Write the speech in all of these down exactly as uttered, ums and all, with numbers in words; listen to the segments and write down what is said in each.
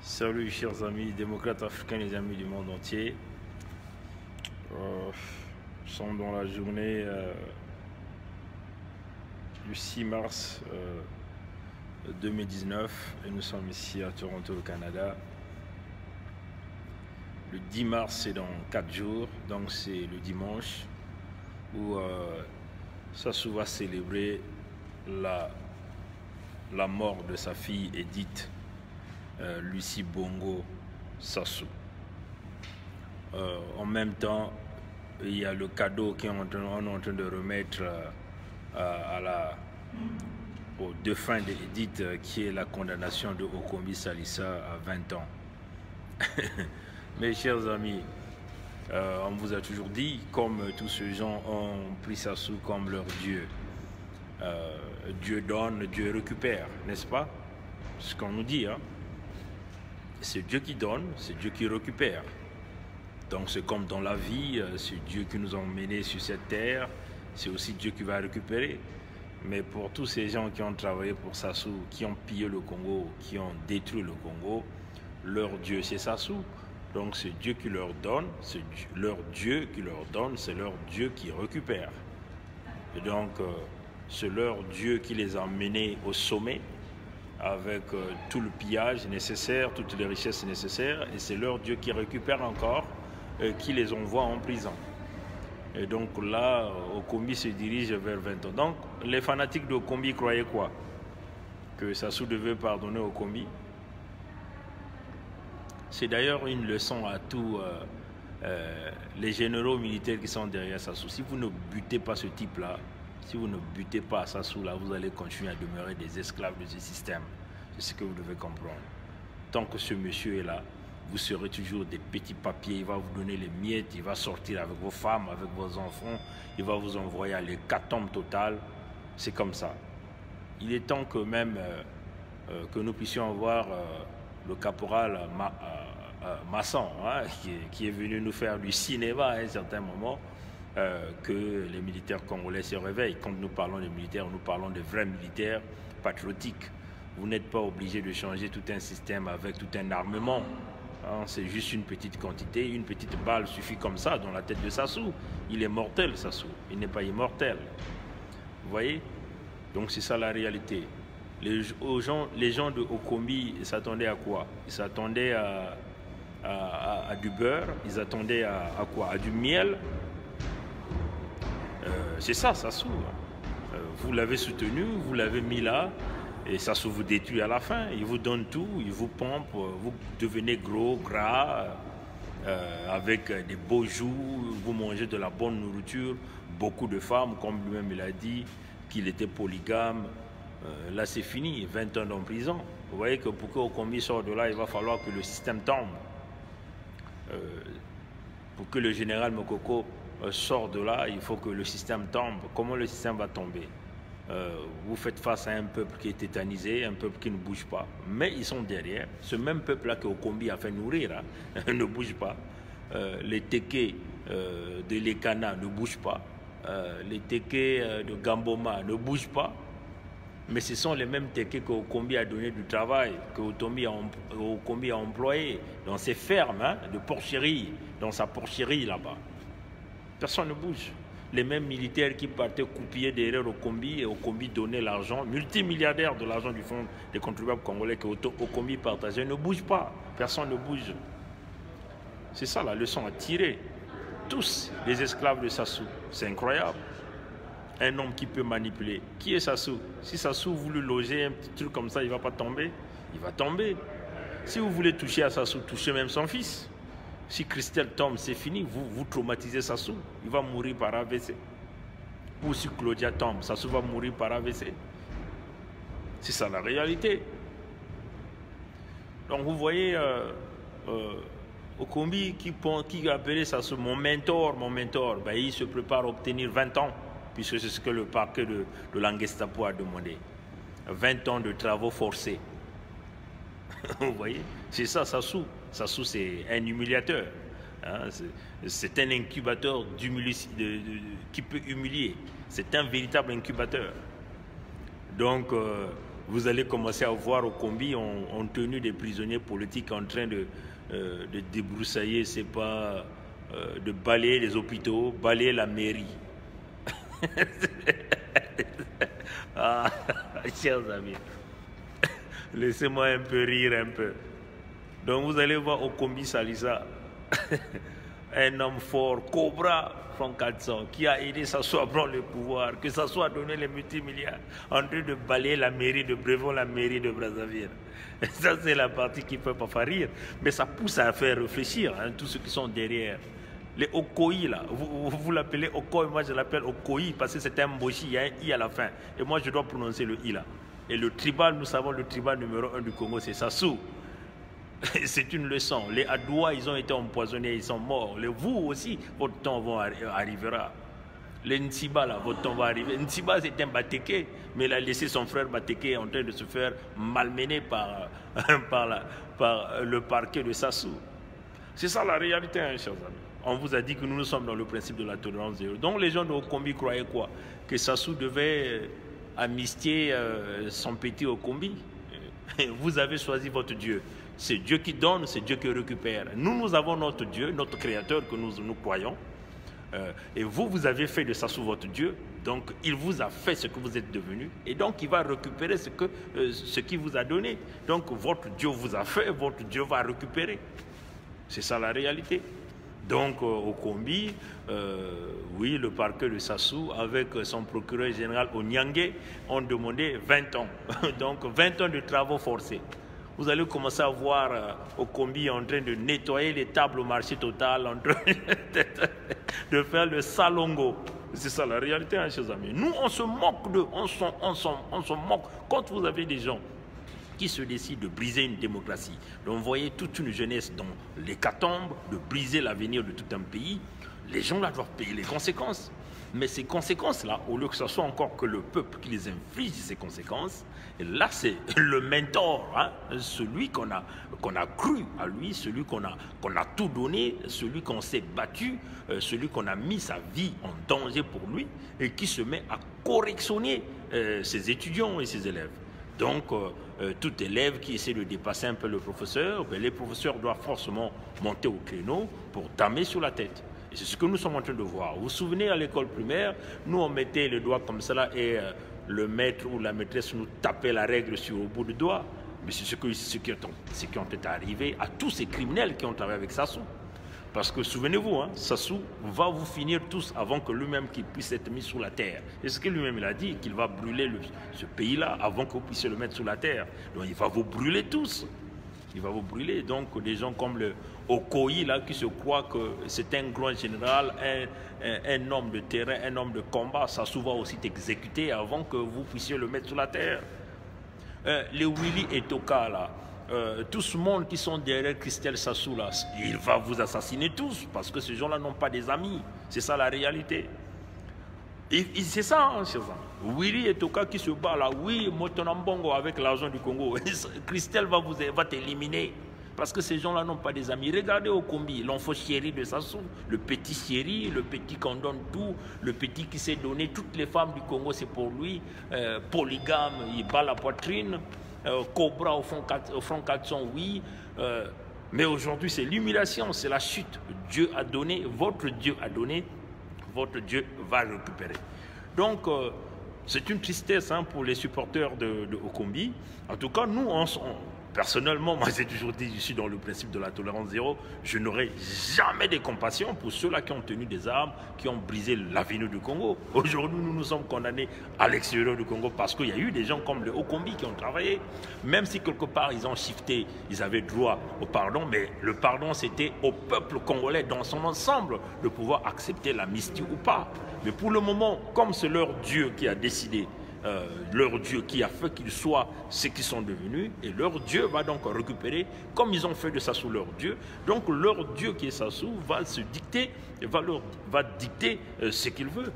Salut chers amis démocrates africains, les amis du monde entier. Euh, nous sommes dans la journée euh, du six mars euh, deux mille dix-neuf et nous sommes ici à Toronto au Canada. Le dix mars c'est dans quatre jours, donc c'est le dimanche où euh, Sassou va célébrer la, la mort de sa fille Edith euh, Lucie Bongo Sassou. Euh, en même temps, il y a le cadeau qu'on est en train de remettre euh, à la, aux défunts d'Edith, euh, qui est la condamnation de Okombi Salissa à vingt ans. Mes chers amis, euh, on vous a toujours dit, comme tous ces gens ont pris Sassou comme leur Dieu, euh, Dieu donne, Dieu récupère, n'est-ce pas? Ce qu'on nous dit, hein? C'est Dieu qui donne, c'est Dieu qui récupère. Donc c'est comme dans la vie, c'est Dieu qui nous a emmenés sur cette terre, c'est aussi Dieu qui va récupérer. Mais pour tous ces gens qui ont travaillé pour Sassou, qui ont pillé le Congo, qui ont détruit le Congo, leur Dieu c'est Sassou. Donc c'est Dieu qui leur donne, c'est leur Dieu qui leur donne, c'est leur Dieu qui récupère. Et donc euh, c'est leur Dieu qui les a menés au sommet, avec euh, tout le pillage nécessaire, toutes les richesses nécessaires, et c'est leur Dieu qui récupère encore, euh, qui les envoie en prison. Et donc là, euh, Okombi se dirige vers vingt ans. Donc les fanatiques d'Okombi croyaient quoi? Que Sassou devait pardonner Okombi. C'est d'ailleurs une leçon à tous euh, euh, les généraux militaires qui sont derrière Sassou. Si vous ne butez pas ce type-là, si vous ne butez pas Sassou, là, vous allez continuer à demeurer des esclaves de ce système. C'est ce que vous devez comprendre. Tant que ce monsieur est là, vous serez toujours des petits papiers. Il va vous donner les miettes, il va sortir avec vos femmes, avec vos enfants. Il va vous envoyer à l'hécatombe totale. C'est comme ça. Il est temps que même euh, euh, que nous puissions avoir euh, le caporal Ma, euh, euh, Masson, hein, qui, est, qui est venu nous faire du cinéma à un certain moment. Euh, que les militaires congolais se réveillent. Quand nous parlons des militaires, nous parlons de vrais militaires patriotiques. Vous n'êtes pas obligé de changer tout un système avec tout un armement. Hein, c'est juste une petite quantité, une petite balle suffit comme ça dans la tête de Sassou. Il est mortel, Sassou. Il n'est pas immortel. Vous voyez? Donc c'est ça la réalité. Les, aux gens, les gens de Okombi s'attendaient à quoi? Ils s'attendaient à, à, à, à du beurre, ils attendaient à, à quoi? À du miel. Euh, c'est ça, Sassou. Euh, vous l'avez soutenu, vous l'avez mis là, et Sassou vous détruit à la fin. Il vous donne tout, il vous pompe, vous devenez gros, gras, euh, avec des beaux joues, vous mangez de la bonne nourriture, beaucoup de femmes, comme lui-même il a dit, qu'il était polygame. Euh, là, c'est fini, vingt ans en prison. Vous voyez que pour qu'Okombi sorte de là, il va falloir que le système tombe. Euh, pour que le général Mokoko sort de là, il faut que le système tombe. Comment le système va tomber? euh, Vous faites face à un peuple qui est tétanisé, un peuple qui ne bouge pas. Mais ils sont derrière. Ce même peuple-là que Okombi a fait nourrir hein, ne bouge pas. Euh, les Téké euh, de Lekana ne bougent pas. Euh, les Téké euh, de Gamboma ne bougent pas. Mais ce sont les mêmes Téké que Okombi a donné du travail, que Okombi a, Okombi a employé dans ses fermes hein, de porcherie, dans sa porcherie là-bas. Personne ne bouge. Les mêmes militaires qui partaient coupiller derrière Okombi et Okombi donnait l'argent, multimilliardaires de l'argent du fonds des contribuables congolais que Okombi partageait, ne bougent pas. Personne ne bouge. C'est ça la leçon à tirer. Tous les esclaves de Sassou. C'est incroyable. Un homme qui peut manipuler. Qui est Sassou? Si Sassou voulait loger un petit truc comme ça, il ne va pas tomber. Il va tomber. Si vous voulez toucher à Sassou, touchez même son fils. Si Christelle tombe, c'est fini, vous, vous traumatisez Sassou, il va mourir par A V C. Ou si Claudia tombe, Sassou va mourir par A V C. C'est ça la réalité. Donc vous voyez, euh, euh, Okombi qui, qui a appelé Sassou mon mentor, mon mentor, ben, il se prépare à obtenir vingt ans, puisque c'est ce que le parquet de, de l'Angestapo a demandé. vingt ans de travaux forcés. Vous voyez, c'est ça Sassou. Sassou, c'est un humiliateur. Hein, c'est un incubateur de, de, qui peut humilier. C'est un véritable incubateur. Donc, euh, vous allez commencer à voir au Kombi, on, on tenu des prisonniers politiques en train de, euh, de débroussailler, c'est pas euh, de balayer les hôpitaux, balayer la mairie. Ah, chers amis, laissez-moi un peu rire un peu. Donc vous allez voir au Kombi Salisa, un homme fort, Cobra Franck Katson, qui a aidé Sassou à prendre le pouvoir, que Sassou a donné les multimilliards, en train de balayer la mairie de Brévon, la mairie de Brazzaville. Ça, c'est la partie qui ne peut pas faire rire, mais ça pousse à faire réfléchir, hein, tous ceux qui sont derrière. Les Okoï, là, vous, vous, vous l'appelez Okoï, moi je l'appelle Okoï, parce que c'est un Mboshi, il y a un I à la fin, et moi je dois prononcer le I là. Et le tribal, nous savons, le tribal numéro un du Congo, c'est Sassou. C'est une leçon. Les Adoua, ils ont été empoisonnés, ils sont morts. Les, vous aussi, votre temps va arri arrivera. Les Ntiba, là, votre temps va arriver. Ntiba, c'est un Bateke, mais il a laissé son frère Bateke en train de se faire malmener par, par, la, par le parquet de Sassou. C'est ça la réalité, hein, chers amis. On vous a dit que nous, nous sommes dans le principe de la tolérance zéro. Donc les gens de Okombi croyaient quoi? Que Sassou devait amnistier euh, son petit Okombi. Vous avez choisi votre Dieu. C'est Dieu qui donne, c'est Dieu qui récupère. Nous, nous avons notre Dieu, notre Créateur que nous, nous croyons. Euh, et vous, vous avez fait de Sassou votre Dieu. Donc, il vous a fait ce que vous êtes devenu. Et donc, il va récupérer ce que, euh, ce qu'il vous a donné. Donc, votre Dieu vous a fait, votre Dieu va récupérer. C'est ça la réalité. Donc, euh, au Kombi, euh, oui, le parquet de Sassou, avec son procureur général Onyangé, ont demandé vingt ans. Donc, vingt ans de travaux forcés. Vous allez commencer à voir euh, au Kombi en train de nettoyer les tables au marché total, en train de faire le salongo. C'est ça la réalité, hein, chers amis. Nous, on se moque de, on s'en on s'en, on s'en moque quand vous avez des gens qui se décident de briser une démocratie, d'envoyer toute une jeunesse dans l'hécatombe, de briser l'avenir de tout un pays. Les gens là doivent payer les conséquences. Mais ces conséquences-là, au lieu que ce soit encore que le peuple qui les inflige ces conséquences, et là c'est le mentor, hein, celui qu'on a, qu'on a cru à lui, celui qu'on a, qu'on a tout donné, celui qu'on s'est battu, euh, celui qu'on a mis sa vie en danger pour lui, et qui se met à correctionner euh, ses étudiants et ses élèves. Donc, euh, euh, tout élève qui essaie de dépasser un peu le professeur, ben, les professeurs doivent forcément monter au créneau pour damer sur la tête. Et c'est ce que nous sommes en train de voir. Vous vous souvenez, à l'école primaire, nous on mettait le doigt comme cela et euh, le maître ou la maîtresse nous tapait la règle sur le bout du doigt. Mais c'est ce, que, ce, qui, ce qui ont été arrivé à tous ces criminels qui ont travaillé avec Sassou. Parce que souvenez-vous, hein, Sassou va vous finir tous avant que lui-même qu'il puisse être mis sous la terre. Et ce que lui-même il a dit, qu'il va brûler le, ce pays-là avant que vous puissiez le mettre sous la terre. Donc il va vous brûler tous. Il va vous brûler. Donc des gens comme le Okoï là qui se croient que c'est un grand général, un, un, un homme de terrain, un homme de combat, Sassou va aussi t'exécuter avant que vous puissiez le mettre sous la terre. Euh, les Willy et Toka là, euh, tout ce monde qui sont derrière Christelle Sassou là, il va vous assassiner tous parce que ces gens-là n'ont pas des amis. C'est ça la réalité. C'est ça, hein, c'est ça. Willy et Toka qui se bat là, oui, Motonambongo avec l'argent du Congo. Christelle va vous va t'éliminer. Parce que ces gens-là n'ont pas des amis. Regardez au Kombi, l'enfant chéri de Sassou, le petit chéri, le petit qu'on donne tout, le petit qui s'est donné, toutes les femmes du Congo, c'est pour lui. Euh, polygame, il bat la poitrine. Euh, Cobra au front, au front quatre cents, oui. Euh, mais aujourd'hui, c'est l'humiliation, c'est la chute. Dieu a donné, votre Dieu a donné, votre Dieu va récupérer. Donc, euh, c'est une tristesse hein, pour les supporters de, de Okombi. En tout cas, nous, on, on, personnellement, moi j'ai toujours dit, je suis dans le principe de la tolérance zéro, je n'aurai jamais de compassion pour ceux-là qui ont tenu des armes, qui ont brisé l'avenir du Congo. Aujourd'hui, nous nous sommes condamnés à l'extérieur du Congo parce qu'il y a eu des gens comme le Okombi qui ont travaillé, même si quelque part ils ont shifté, ils avaient droit au pardon, mais le pardon c'était au peuple congolais dans son ensemble de pouvoir accepter l'amnistie ou pas. Mais pour le moment, comme c'est leur Dieu qui a décidé, Euh, leur Dieu qui a fait qu'ils soient ce qu'ils sont devenus, et leur Dieu va donc récupérer, comme ils ont fait de Sassou leur Dieu, donc leur Dieu qui est Sassou va se dicter, va, leur, va dicter euh, ce qu'il veut.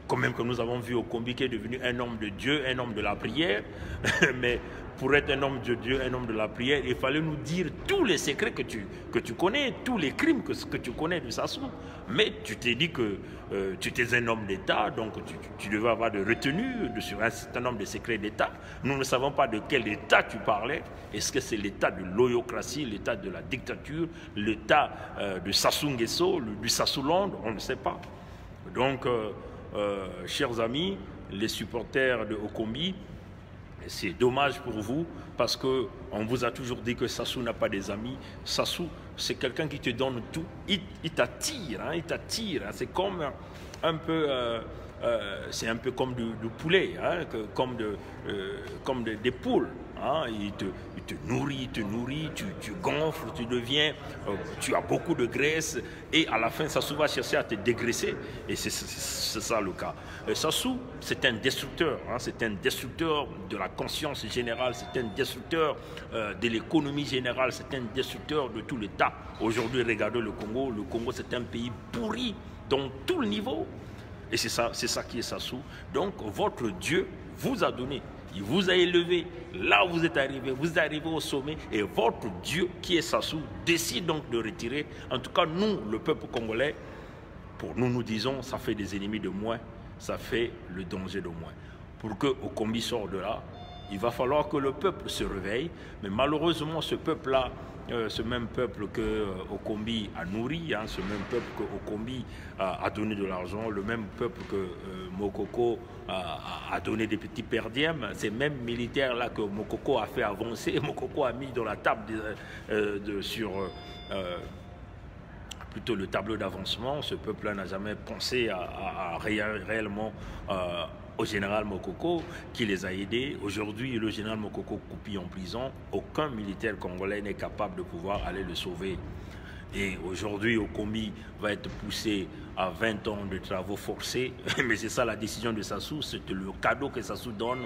quand même que nous avons vu Okombi qui est devenu un homme de Dieu, un homme de la prière, mais pour être un homme de Dieu, un homme de la prière, il fallait nous dire tous les secrets que tu, que tu connais, tous les crimes que, que tu connais de Sassou. Mais tu t'es dit que euh, tu étais un homme d'État, donc tu, tu devais avoir de retenue de, sur un certain nombre de secrets d'État. Nous ne savons pas de quel État tu parlais. Est-ce que c'est l'État de l'oyocratie, l'État de la dictature, l'État euh, de Sassou Nguesso, du Sassou-Land? On ne sait pas. Donc, euh, euh, chers amis, les supporters de Okombi, c'est dommage pour vous parce qu'on vous a toujours dit que Sassou n'a pas des amis. Sassou, c'est quelqu'un qui te donne tout. Il, il t'attire, hein, il t'attire. Hein. C'est comme un peu, euh, euh, c'est un peu comme du, du poulet, hein, que, comme, de, euh, comme de, des poules. Hein. Il, te, il te nourrit, il te nourrit, tu, tu gonfles, tu deviens, euh, tu as beaucoup de graisse et à la fin, Sassou va chercher à te dégraisser. Et c'est ça le cas. Euh, Sassou, c'est un destructeur, hein, c'est un destructeur de la conscience générale, c'est un destructeur euh, de l'économie générale, c'est un destructeur de tout l'État. Aujourd'hui, regardez le Congo. Le Congo, c'est un pays pourri dans tout le niveau. Et c'est ça, c'est ça qui est Sassou. Donc, votre Dieu vous a donné. Il vous a élevé, là où vous êtes arrivé, vous êtes arrivé au sommet et votre Dieu qui est Sassou décide donc de retirer. En tout cas, nous, le peuple congolais, pour nous, nous disons, ça fait des ennemis de moins, ça fait le danger de moins. Pour que Okombi sorte de là, il va falloir que le peuple se réveille, mais malheureusement, ce peuple-là, Euh, ce même peuple que euh, Okombi a nourri, hein, ce même peuple que Okombi a, a donné de l'argent, le même peuple que euh, Mokoko a, a donné des petits perdièmes, ces mêmes militaires-là que Mokoko a fait avancer, Mokoko a mis dans la table de, euh, de, sur euh, plutôt le tableau d'avancement. Ce peuple-là n'a jamais pensé à, à, à ré réellement euh, au général Mokoko qui les a aidés. Aujourd'hui, le général Mokoko coupé en prison. Aucun militaire congolais n'est capable de pouvoir aller le sauver. Et aujourd'hui, Okombi va être poussé à vingt ans de travaux forcés. Mais c'est ça la décision de Sassou, c'est le cadeau que Sassou donne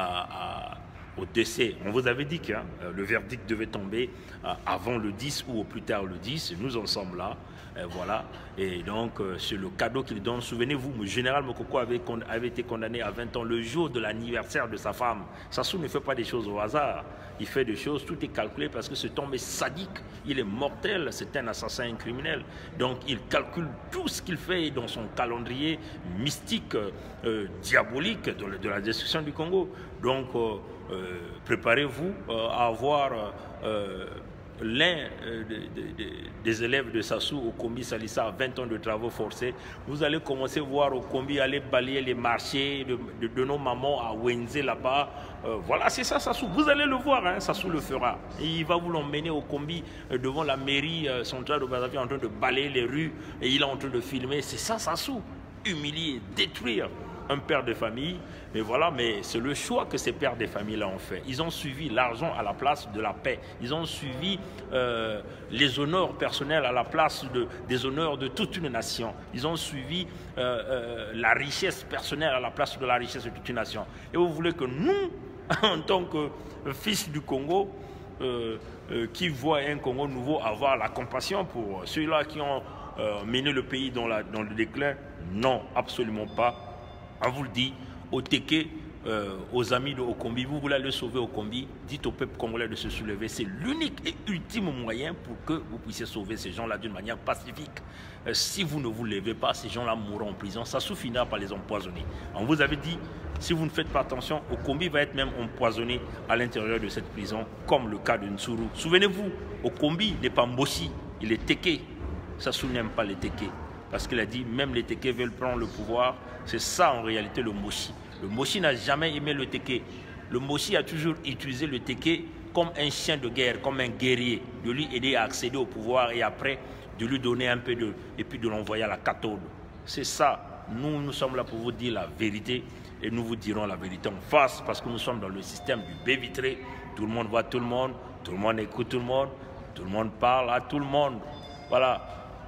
à, à, au décès. On vous avait dit que hein, le verdict devait tomber euh, avant le dix ou au plus tard le dix. Nous en sommes là. Et voilà. Et donc, euh, c'est le cadeau qu'il donne. Souvenez-vous, le général Mokoko avait, avait été condamné à vingt ans le jour de l'anniversaire de sa femme. Sassou ne fait pas des choses au hasard. Il fait des choses, tout est calculé parce que cet homme est sadique, il est mortel, c'est un assassin, un criminel. Donc, il calcule tout ce qu'il fait dans son calendrier mystique, euh, diabolique de, de la destruction du Congo. Donc, euh, euh, préparez-vous euh, à avoir... Euh, l'un euh, de, de, de, des élèves de Sassou, Okombi Salissa, a vingt ans de travaux forcés. Vous allez commencer à voir Okombi aller balayer les marchés de, de, de nos mamans à Wenze là-bas. Euh, voilà, c'est ça Sassou. Vous allez le voir, hein, Sassou le fera. Et il va vous l'emmener Okombi euh, devant la mairie euh, centrale de Brazzaville en train de balayer les rues et il est en train de filmer. C'est ça Sassou. Humilier, détruire un père de famille, mais voilà, mais c'est le choix que ces pères de famille-là ont fait. Ils ont suivi l'argent à la place de la paix. Ils ont suivi euh, les honneurs personnels à la place de, des honneurs de toute une nation. Ils ont suivi euh, euh, la richesse personnelle à la place de la richesse de toute une nation. Et vous voulez que nous, en tant que fils du Congo, euh, euh, qui voient un Congo nouveau, avoir la compassion pour ceux-là qui ont euh, mené le pays dans, la, dans le déclin? Non, absolument pas. On vous le dit, au Téké, euh, aux amis de Okombi, vous voulez le sauver Okombi, dites au peuple congolais de se soulever. C'est l'unique et ultime moyen pour que vous puissiez sauver ces gens-là d'une manière pacifique. Euh, si vous ne vous levez pas, ces gens-là mourront en prison. Ça finira par les empoisonner. On vous avait dit, si vous ne faites pas attention, Okombi va être même empoisonné à l'intérieur de cette prison, comme le cas de Nsuru. Souvenez-vous, Okombi n'est pas Mbossi, il est Téké. Sassou n'aime pas les Téké. Parce qu'il a dit, même les Téké veulent prendre le pouvoir. C'est ça en réalité le Moshi. Le Moshi n'a jamais aimé le Téké. Le Moshi a toujours utilisé le Téké comme un chien de guerre, comme un guerrier, de lui aider à accéder au pouvoir et après de lui donner un peu de... et puis de l'envoyer à la cathode. C'est ça. Nous, nous sommes là pour vous dire la vérité et nous vous dirons la vérité en face parce que nous sommes dans le système du baie vitré. Tout le monde voit tout le monde, tout le monde écoute tout le monde, tout le monde parle à tout le monde. Voilà.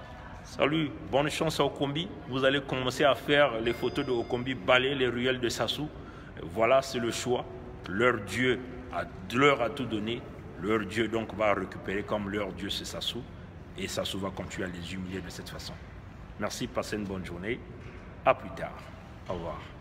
Salut, bonne chance à Okombi. Vous allez commencer à faire les photos de Okombi, balayer les ruelles de Sassou. Voilà, c'est le choix. Leur Dieu a, leur a tout donné. Leur Dieu donc va récupérer comme leur Dieu c'est Sassou. Et Sassou va continuer à les humilier de cette façon. Merci, passez une bonne journée. À plus tard. Au revoir.